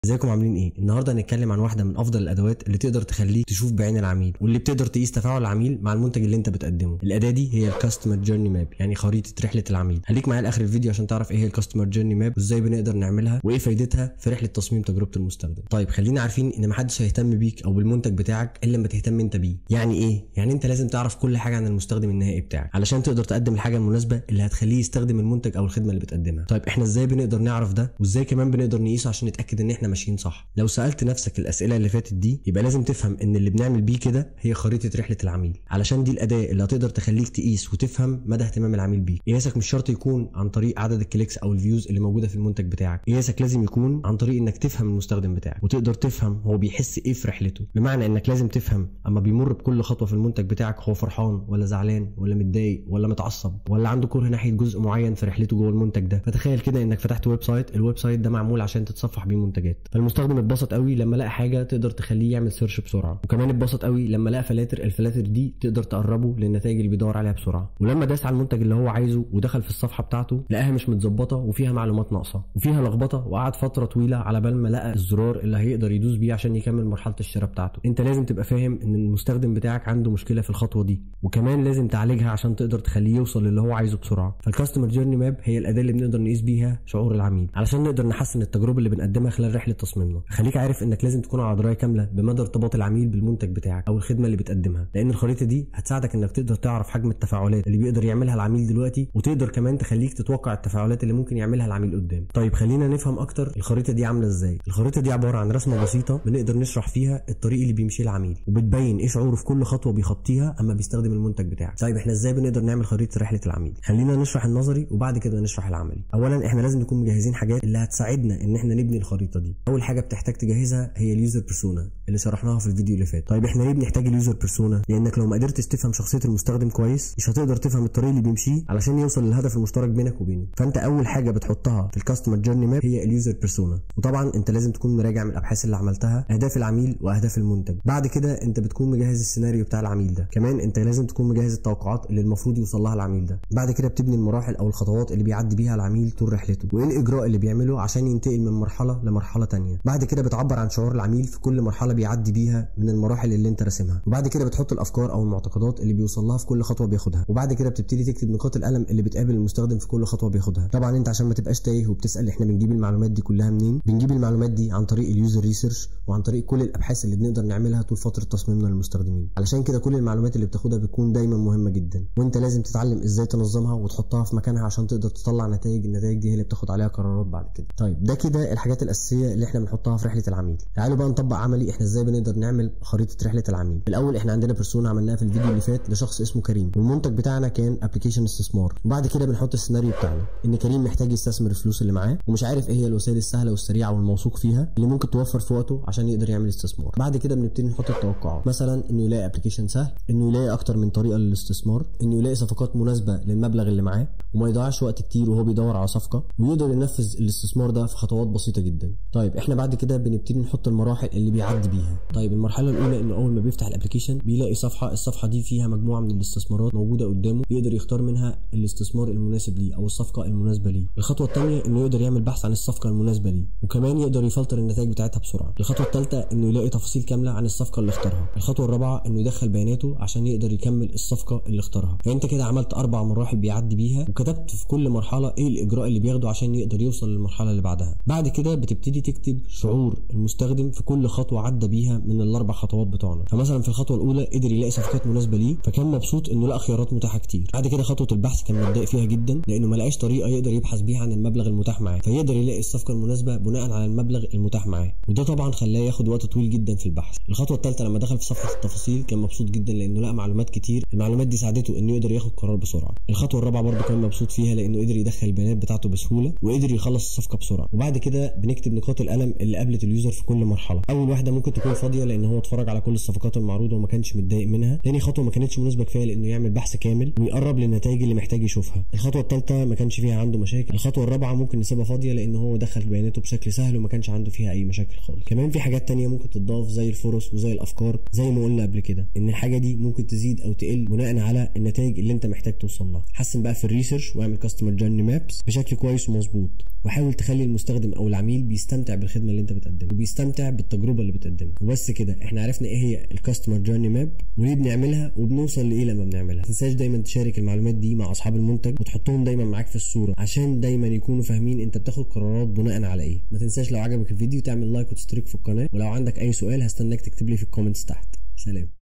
ازيكم عاملين ايه؟ النهارده هنتكلم عن واحده من افضل الادوات اللي تقدر تخليك تشوف بعين العميل واللي بتقدر تقيس تفاعل العميل مع المنتج اللي انت بتقدمه. الاداه دي هي الكاستمر جيرني ماب، يعني خريطه رحله العميل. خليك معايا لاخر الفيديو عشان تعرف ايه هي الكاستمر جيرني ماب وازاي بنقدر نعملها وايه فايدتها في رحله تصميم تجربه المستخدم. طيب خلينا عارفين ان محدش هيهتم بيك او بالمنتج بتاعك الا لما تهتم انت بيه. يعني ايه؟ يعني انت لازم تعرف كل حاجه عن المستخدم النهائي بتاعك علشان تقدر تقدم الحاجه المناسبه اللي هتخليه يستخدم المنتج او الخدمه اللي بتقدمها. طيب احنا ازاي بنقدر نعرف ده وازاي كمان بنقدر نقيسه عشان نتاكد ان احنا ماشيين صح؟ لو سالت نفسك الاسئله اللي فاتت دي يبقى لازم تفهم ان اللي بنعمل بيه كده هي خريطه رحله العميل، علشان دي الاداه اللي هتقدر تخليك تقيس وتفهم مدى اهتمام العميل بيك. قياسك مش شرط يكون عن طريق عدد الكليكس او الفيوز اللي موجوده في المنتج بتاعك، قياسك لازم يكون عن طريق انك تفهم المستخدم بتاعك وتقدر تفهم هو بيحس ايه في رحلته. بمعنى انك لازم تفهم اما بيمر بكل خطوه في المنتج بتاعك هو فرحان ولا زعلان ولا متضايق ولا متعصب ولا عنده كره ناحيه جزء معين في رحلته جوه المنتج ده. فتخيل كده انك فتحت ويب سايت، الويب سايت ده معمول عشان تتصفح بيه منتجات، فالمستخدم اتبسط قوي لما لقى حاجه تقدر تخليه يعمل سيرش بسرعه، وكمان اتبسط قوي لما لقى فلاتر، الفلاتر دي تقدر تقربه للنتائج اللي بيدور عليها بسرعه، ولما داس على المنتج اللي هو عايزه ودخل في الصفحه بتاعته لقاها مش متظبطه وفيها معلومات ناقصه وفيها لخبطه، وقعد فتره طويله على بال ما لقى الزرار اللي هيقدر يدوس بيه عشان يكمل مرحله الشراء بتاعته. انت لازم تبقى فاهم ان المستخدم بتاعك عنده مشكله في الخطوه دي، وكمان لازم تعالجها عشان تقدر تخليه يوصل للي هو عايزه بسرعه. فالكاستمر جيرني ماب هي الاداه اللي بنقدر نقيس بيها شعور العميل علشان نقدر نحسن التجربه اللي بنقدمها خلال رحله تصميمنا. خليك عارف انك لازم تكون على درايه كامله بمدى ارتباط العميل بالمنتج بتاعك او الخدمه اللي بتقدمها، لان الخريطه دي هتساعدك انك تقدر تعرف حجم التفاعلات اللي بيقدر يعملها العميل دلوقتي، وتقدر كمان تخليك تتوقع التفاعلات اللي ممكن يعملها العميل قدام. طيب خلينا نفهم اكتر الخريطه دي عامله ازاي. الخريطه دي عباره عن رسمه بسيطه بنقدر نشرح فيها الطريق اللي بيمشيه العميل، وبتبين ايه شعوره في كل خطوه بيخطيها اما بيستخدم المنتج بتاعك. طيب احنا ازاي بنقدر نعمل خريطه رحله العميل؟ خلينا نشرح النظري وبعد كده نشرح العملي. اولا احنا لازم نكون مجهزين حاجات اللي هتساعدنا ان احنا نبني الخريطه دي. اول حاجه بتحتاج تجهزها هي اليوزر بيرسونا اللي شرحناها في الفيديو اللي فات. طيب احنا ليه بنحتاج اليوزر بيرسونا؟ لانك لو ما قدرتش تفهم شخصيه المستخدم كويس مش هتقدر تفهم الطريق اللي بيمشيه علشان يوصل للهدف المشترك بينك وبينه. فانت اول حاجه بتحطها في الكاستمر جيرني ماب هي اليوزر بيرسونا، وطبعا انت لازم تكون مراجع من الابحاث اللي عملتها اهداف العميل واهداف المنتج. بعد كده انت بتكون مجهز السيناريو بتاع العميل ده، كمان انت لازم تكون مجهز التوقعات اللي المفروض يوصل لها العميل ده. بعد كده بتبني المراحل او الخطوات اللي بيعدي بيها العميل طول رحلته، وايه الاجراء اللي بيعمله عشان ينتقل من مرحله لمرحله ثانيه. بعد كده بتعبر عن شعور العميل في كل مرحله بيعدي بيها من المراحل اللي انت راسمها، وبعد كده بتحط الافكار او المعتقدات اللي بيوصل لها في كل خطوه بياخدها، وبعد كده بتبتدي تكتب نقاط القلم اللي بتقابل المستخدم في كل خطوه بياخدها. طبعا انت عشان ما تبقاش تايه وبتسال احنا بنجيب المعلومات دي كلها منين، بنجيب المعلومات دي عن طريق اليوزر ريسيرش وعن طريق كل الابحاث اللي بنقدر نعملها طول فتره تصميمنا للمستخدمين. علشان كده كل المعلومات اللي بتاخدها بتكون دايما مهمه جدا، وانت لازم تتعلم ازاي تنظمها وتحطها في مكانها عشان تقدر تطلع نتائج. النتائج دي هي اللي بتاخد عليها قرارات بعد كده. طيب ده كده الحاجات الاساسيه اللي احنا بنحطها في رحله العميل. تعالوا بقى نطبق عملي احنا ازاي بنقدر نعمل خريطه رحله العميل. الاول احنا عندنا بيرسونا عملناها في الفيديو اللي فات لشخص اسمه كريم، والمنتج بتاعنا كان ابلكيشن استثمار. وبعد كده بنحط السيناريو بتاعنا ان كريم محتاج يستثمر الفلوس اللي معاه ومش عارف ايه هي الوسائل السهله والسريعه والموثوق فيها اللي ممكن توفر في وقته عشان يقدر يعمل استثمار. بعد كده بنبتدي نحط التوقعات، مثلا انه يلاقي ابلكيشن سهل، انه يلاقي اكتر من طريقه للاستثمار، انه يلاقي صفقات مناسبه للمبلغ اللي معاه وما يضيعش وقت كتير وهو بيدور على صفقه، ويقدر ينفذ الاستثمار ده في خطوات بسيطه جدا. طيب احنا بعد كده بنبتدي نحط المراحل اللي بيعدي بيها. طيب المرحله الاولى انه اول ما بيفتح الابلكيشن بيلاقي صفحه، الصفحه دي فيها مجموعه من الاستثمارات موجوده قدامه، يقدر يختار منها الاستثمار المناسب ليه او الصفقه المناسبه ليه. الخطوه الثانيه انه يقدر يعمل بحث عن الصفقه المناسبه ليه، وكمان يقدر يفلتر النتائج بتاعتها بسرعه. الخطوه الثالثه انه يلاقي تفاصيل كامله عن الصفقه اللي اختارها. الخطوه الرابعه انه يدخل بياناته عشان يقدر يكمل الصفقه اللي اختارها. فانت كده عملت 4 مراحل بيعدي بيها، وكتبت في كل مرحله ايه الاجراء اللي بياخده عشان يقدر يوصل للمرحله اللي بعدها. بعد كده بتبتدي تكتب شعور المستخدم في كل خطوه عدى بيها من ال4 خطوات بتوعنا. فمثلا في الخطوه الاولى قدر يلاقي صفقات مناسبه ليه فكان مبسوط انه لقى خيارات متاحه كتير. بعد كده خطوه البحث كان متضايق فيها جدا لانه ما لقاش طريقه يقدر يبحث بيها عن المبلغ المتاح معاه، فيقدر يلاقي الصفقه المناسبه بناء على المبلغ المتاح معاه، وده طبعا خلاه ياخد وقت طويل جدا في البحث. الخطوه الثالثه لما دخل في صفحه التفاصيل كان مبسوط جدا لانه لقى معلومات كتير، المعلومات دي ساعدته انه يقدر ياخد قرار بسرعه. الخطوه الرابعه برده كان مبسوط فيها لانه قدر يدخل البيانات بتاعته بسهوله وقدر يخلص الصفقه بسرعه. وبعد كده بنكتب نقاط القلم اللي قابلت اليوزر في كل مرحله. اول واحده ممكن تكون فاضيه لان هو اتفرج على كل الصفقات المعروضه وما كانش متضايق منها. تاني خطوه ما كانتش مناسبه كفايه لانه يعمل بحث كامل ويقرب للنتائج اللي محتاج يشوفها. الخطوه الثالثه ما كانش فيها عنده مشاكل. الخطوه الرابعه ممكن نسيبها فاضيه لان هو دخل بياناته بشكل سهل وما كانش عنده فيها اي مشاكل خالص. كمان في حاجات تانية ممكن تتضاف زي الفرص وزي الافكار، زي ما قلنا قبل كده ان الحاجه دي ممكن تزيد او تقل بناء على النتائج اللي انت محتاج توصل لها. حسن بقى في الريسيرش واعمل كاستمر جيرني مابس بشكل كويس ومظبوط، وحاول تخلي المستخدم او العميل بيستمتع بيستمتع بالخدمه اللي انت بتقدمها وبيستمتع بالتجربه اللي بتقدمها. وبس كده احنا عرفنا ايه هي الكاستمر جيرني ماب وليه بنعملها وبنوصل لايه لما بنعملها. ما تنساش دايما تشارك المعلومات دي مع اصحاب المنتج وتحطهم دايما معاك في الصوره عشان دايما يكونوا فاهمين انت بتاخد قرارات بناء على ايه. ما تنساش لو عجبك الفيديو تعمل لايك وتشترك في القناه، ولو عندك اي سؤال هستناك تكتب لي في الكومنتس تحت. سلام.